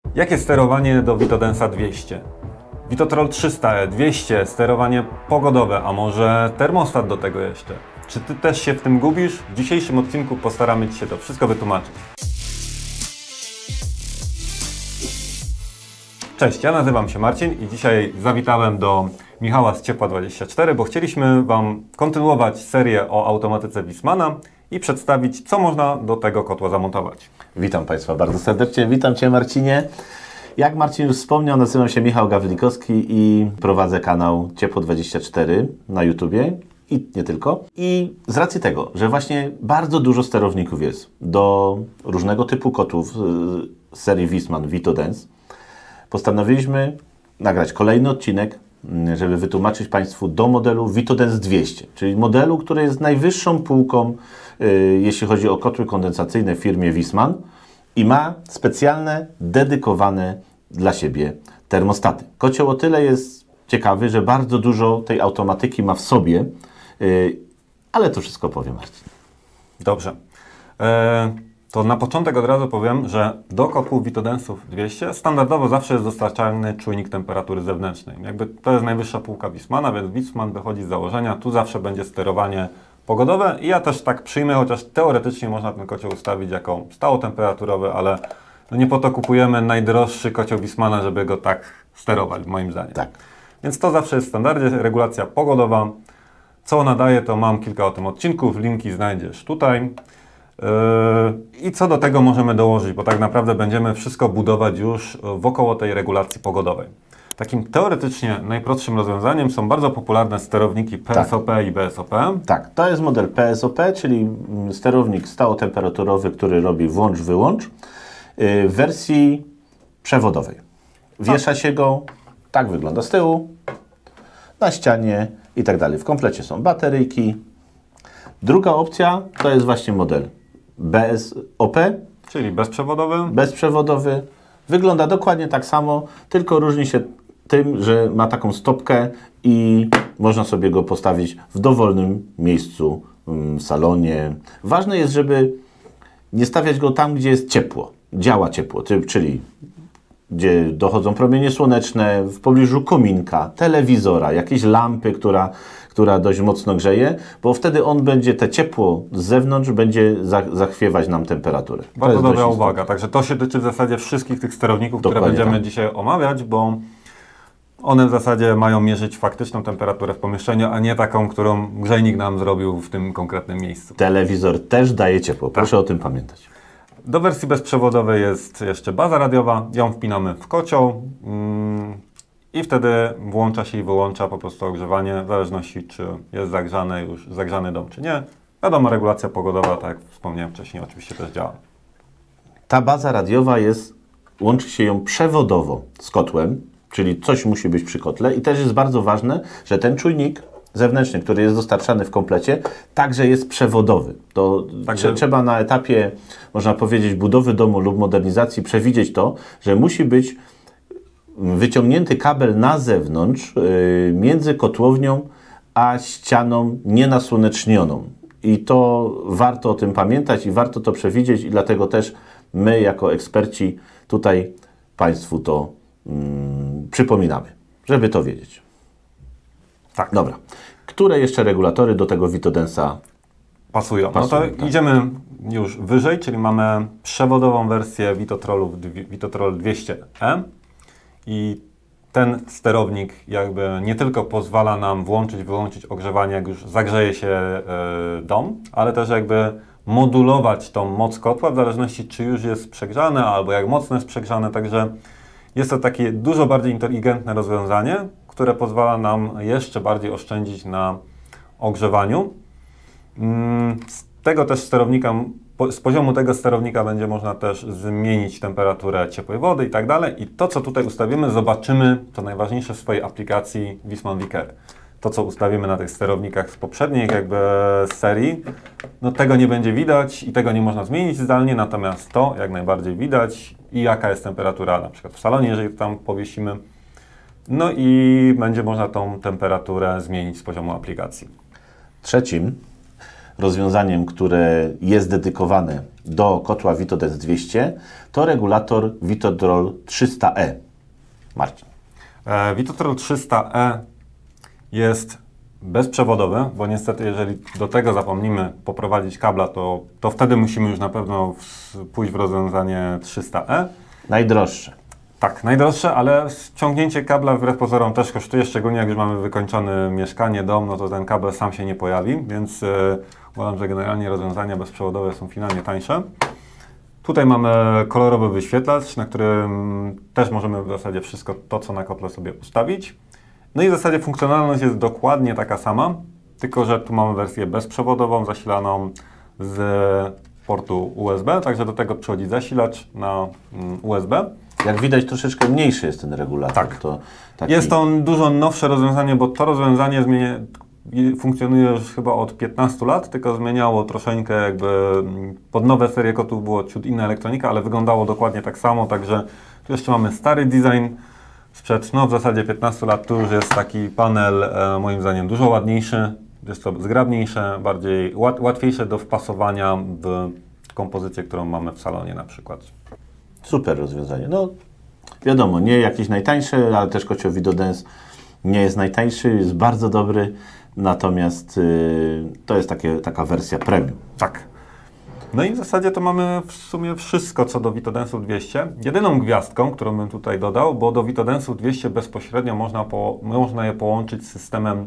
Jakie sterowanie do Vitodensa 200? Vitotrol 300e, 200, sterowanie pogodowe, a może termostat do tego jeszcze? Czy Ty też się w tym gubisz? W dzisiejszym odcinku postaramy Ci się to wszystko wytłumaczyć. Cześć, ja nazywam się Marcin i dzisiaj zawitałem do Michała z Ciepła24, bo chcieliśmy Wam kontynuować serię o automatyce Wiessmana i przedstawić, co można do tego kotła zamontować. Witam Państwa bardzo serdecznie, witam Cię Marcinie. Jak Marcin już wspomniał, nazywam się Michał Gawlikowski i prowadzę kanał Ciepło24 na YouTubie i nie tylko. I z racji tego, że właśnie bardzo dużo sterowników jest do różnego typu kotłów z serii Wiessman Vitodens, postanowiliśmy nagrać kolejny odcinek, żeby wytłumaczyć Państwu do modelu Vitodens 200, czyli modelu, który jest najwyższą półką, jeśli chodzi o kotły kondensacyjne w firmie Wiessman i ma specjalne, dedykowane dla siebie termostaty. Kocioł o tyle jest ciekawy, że bardzo dużo tej automatyki ma w sobie, ale to wszystko powiem Marcin. Dobrze. To na początek od razu powiem, że do kotłów Vitodensów 200 standardowo zawsze jest dostarczany czujnik temperatury zewnętrznej. Jakby to jest najwyższa półka Wiessmana, więc Wiessman wychodzi z założenia, tu zawsze będzie sterowanie pogodowe i ja też tak przyjmę, chociaż teoretycznie można ten kocioł ustawić jako stałotemperaturowy, ale no nie po to kupujemy najdroższy kocioł Wiessmana, żeby go tak sterować, moim zdaniem. Tak. Więc to zawsze jest w standardzie, regulacja pogodowa. Co ona daje, to mam kilka o tym odcinków, linki znajdziesz tutaj. I co do tego możemy dołożyć, bo tak naprawdę będziemy wszystko budować już wokoło tej regulacji pogodowej. Takim teoretycznie najprostszym rozwiązaniem są bardzo popularne sterowniki PSOP i BSOP. Tak, to jest model PSOP, czyli sterownik stałotemperaturowy, który robi włącz-wyłącz w wersji przewodowej. Wiesza się go, tak wygląda z tyłu, na ścianie i tak dalej. W komplecie są bateryjki. Druga opcja to jest właśnie model BSOP, czyli bezprzewodowy. Bezprzewodowy. Wygląda dokładnie tak samo, tylko różni się tym, że ma taką stopkę i można sobie go postawić w dowolnym miejscu w salonie. Ważne jest, żeby nie stawiać go tam, gdzie jest ciepło, działa ciepło, czyli gdzie dochodzą promienie słoneczne, w pobliżu kominka, telewizora, jakiejś lampy, która dość mocno grzeje, bo wtedy on będzie, te ciepło z zewnątrz będzie zachwiewać nam temperaturę. Bardzo dobra uwaga, także to się tyczy w zasadzie wszystkich tych sterowników, dokładnie, które będziemy dzisiaj omawiać, bo one w zasadzie mają mierzyć faktyczną temperaturę w pomieszczeniu, a nie taką, którą grzejnik nam zrobił w tym konkretnym miejscu. Telewizor też daje ciepło, proszę o tym pamiętać. Do wersji bezprzewodowej jest jeszcze baza radiowa, ją wpinamy w kocioł i wtedy włącza się i wyłącza po prostu ogrzewanie, w zależności czy jest zagrzany dom czy nie. Wiadomo, regulacja pogodowa, tak jak wspomniałem wcześniej, oczywiście też działa. Ta baza radiowa łączy się ją przewodowo z kotłem, czyli coś musi być przy kotle i też jest bardzo ważne, że ten czujnik zewnętrzny, który jest dostarczany w komplecie, także jest przewodowy. To trzeba na etapie, można powiedzieć, budowy domu lub modernizacji przewidzieć to, że musi być wyciągnięty kabel na zewnątrz między kotłownią a ścianą nienasłonecznioną. I to warto o tym pamiętać i warto to przewidzieć i dlatego też my jako eksperci tutaj Państwu to przypominamy, żeby to wiedzieć. Tak. Dobra. Które jeszcze regulatory do tego Vitodensa pasują? No to idziemy już wyżej, czyli mamy przewodową wersję Vitotrol 200E i ten sterownik jakby nie tylko pozwala nam włączyć, wyłączyć ogrzewanie, jak już zagrzeje się dom, ale też jakby modulować tą moc kotła w zależności czy już jest przegrzane albo jak mocno jest przegrzane, także jest to takie dużo bardziej inteligentne rozwiązanie, które pozwala nam jeszcze bardziej oszczędzić na ogrzewaniu. Z poziomu tego sterownika będzie można też zmienić temperaturę ciepłej wody i tak dalej. I to, co tutaj ustawimy, zobaczymy, to najważniejsze w swojej aplikacji Wiessman Vicker. To, co ustawimy na tych sterownikach z poprzedniej jakby serii, no tego nie będzie widać i tego nie można zmienić zdalnie, natomiast to jak najbardziej widać i jaka jest temperatura na przykład w salonie, jeżeli tam powiesimy. No i będzie można tą temperaturę zmienić z poziomu aplikacji. Trzecim rozwiązaniem, które jest dedykowane do kotła Vitodens 200, to regulator Vitotrol 300E. Marcin. Vitotrol 300E jest bezprzewodowy, bo niestety jeżeli do tego zapomnimy poprowadzić kabla, to wtedy musimy już na pewno pójść w rozwiązanie 300E. Najdroższe. Tak, najdroższe, ale ściągnięcie kabla wbrew pozorom też kosztuje, szczególnie jak już mamy wykończone mieszkanie, dom, no to ten kabel sam się nie pojawi, więc uważam, że generalnie rozwiązania bezprzewodowe są finalnie tańsze. Tutaj mamy kolorowy wyświetlacz, na którym też możemy w zasadzie wszystko to, co na kotle sobie ustawić. No i w zasadzie funkcjonalność jest dokładnie taka sama, tylko że tu mamy wersję bezprzewodową, zasilaną z portu USB, także do tego przychodzi zasilacz na USB. Jak widać, troszeczkę mniejszy jest ten regulator. Tak. To taki... Jest to dużo nowsze rozwiązanie, bo to rozwiązanie funkcjonuje już chyba od 15 lat, tylko zmieniało troszeczkę jakby pod nowe serie kotłów było ciut inna elektronika, ale wyglądało dokładnie tak samo, także tu jeszcze mamy stary design sprzed w zasadzie 15 lat, tu już jest taki panel moim zdaniem dużo ładniejszy, jest to zgrabniejsze, bardziej łatwiejsze do wpasowania w kompozycję, którą mamy w salonie na przykład. Super rozwiązanie. No wiadomo, nie jakieś najtańsze, ale też kocioł Vitodens nie jest najtańszy, jest bardzo dobry, natomiast to jest taka wersja premium. Tak. No i w zasadzie to mamy w sumie wszystko co do Vitodensów 200. Jedyną gwiazdką, którą bym tutaj dodał, bo do Vitodensów 200 bezpośrednio można je połączyć z systemem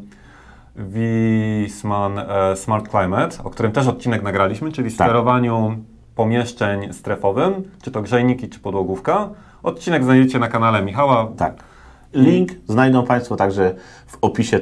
Wiessmann Smart Climate, o którym też odcinek nagraliśmy, czyli sterowaniu pomieszczeń strefowym, czy to grzejniki, czy podłogówka. Odcinek znajdziecie na kanale Michała. Tak. Link znajdą Państwo także w opisie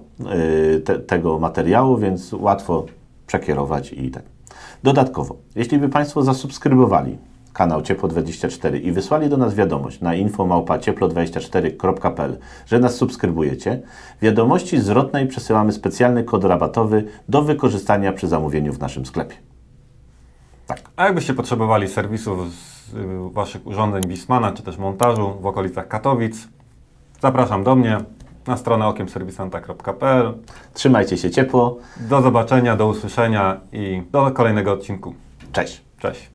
tego materiału, więc łatwo przekierować i tak. Dodatkowo, jeśli by Państwo zasubskrybowali kanał Ciepło24 i wysłali do nas wiadomość na info@cieplo24.pl, że nas subskrybujecie, w wiadomości zwrotnej przesyłamy specjalny kod rabatowy do wykorzystania przy zamówieniu w naszym sklepie. Tak. A jakbyście potrzebowali serwisów z Waszych urządzeń Wiessmanna, czy też montażu w okolicach Katowic, zapraszam do mnie na stronę okiemserwisanta.pl. Trzymajcie się ciepło. Do zobaczenia, do usłyszenia i do kolejnego odcinku. Cześć. Cześć.